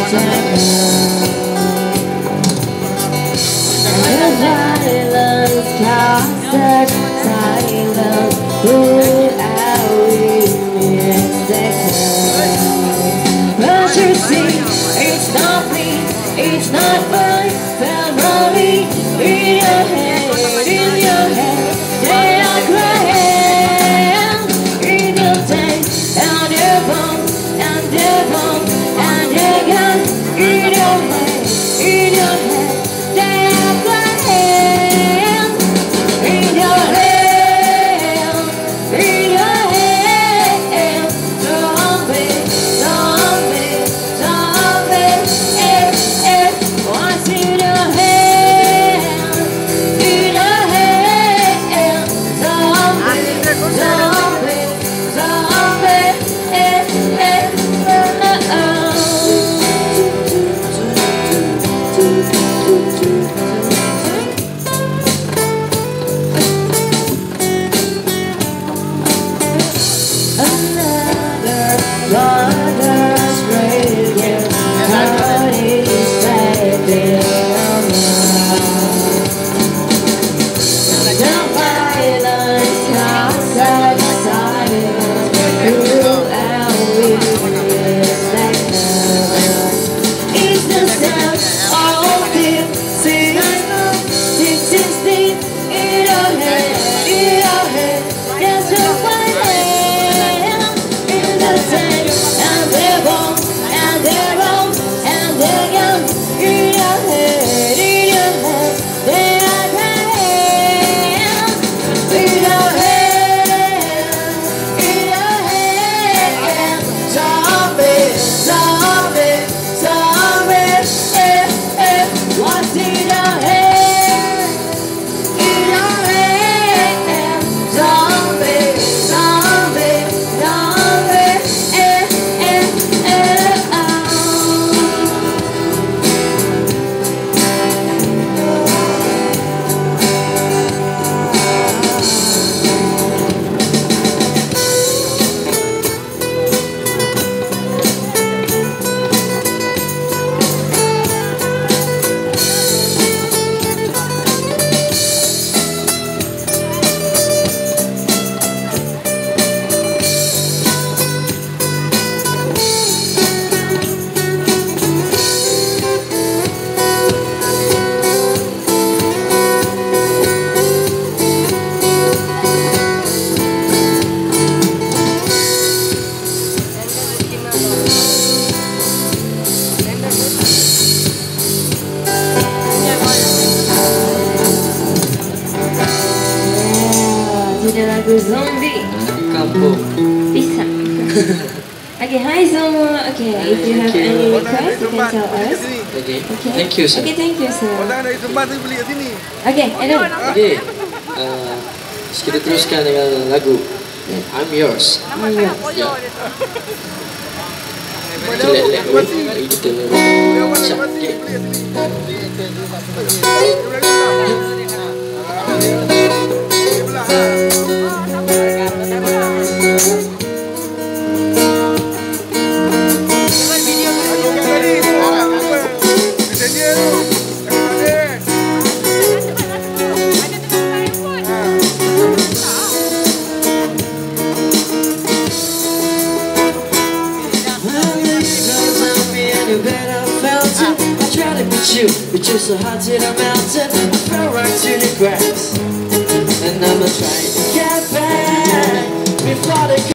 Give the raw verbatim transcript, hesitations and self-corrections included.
It's not my family in your head, in your head. They are crying in your tank, and their bones, and their bones, and their guns in your head, in your head. They are crying in your head, in your head. Zombie, zombie, zombie. What's in your head? In your head, zombie, zombie, zombie, eh, eh, oh, another brother's radio. Lagu Zombie Kampung bisa. Okay, hi Zomo. Okay, if you have any request, you can tell us. Okay. Okay. Thank you, sir. Okay, thank you, sir. Orang dari Sumbar tu beli kat sini. Okay, Edo. Okay. Uh, kita teruskan dengan lagu I'm Yours. I'm Yours. Ya. Kita let let go. Kita cak. You, but you're so hot to the mountain, I fell right to the grass, and I'm trying to get back before the